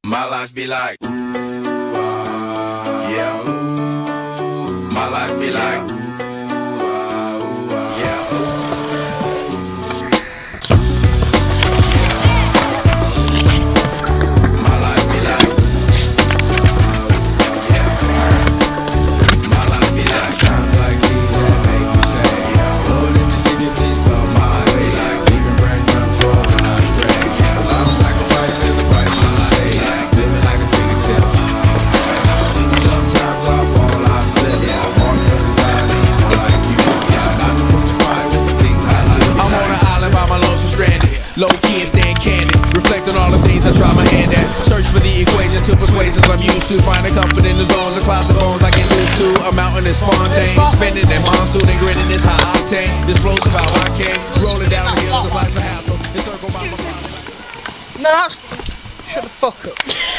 My life be like, ooh, yeah, ooh. My life be like, ooh, yeah, ooh. My life be like, yeah. My life be like times like these that make me say, Lord, if you see me, please come my way. Like leaving breadcrumbs for when I stray. A lot of sacrifice in the price you pay. Like living like a fingertip. Sometimes I fall, I slip. Yeah, more feelings I need, more like you. Yeah, not to put your fire with the things I do. I'm on an island by my lonesome stranded. Low key and staying candid. Reflect on all the things I try my hand at. Search for the equation to persuasions I'm used to. Find a comfort in the zones of clouds and bones I get loose to. A mountain is Fontaine. Spinning in monsoon and grinning is high octane. Explosive how I came. Rolling down the hills cause life's a hassle. Encircled by my father. No, that's... Shut the fuck up.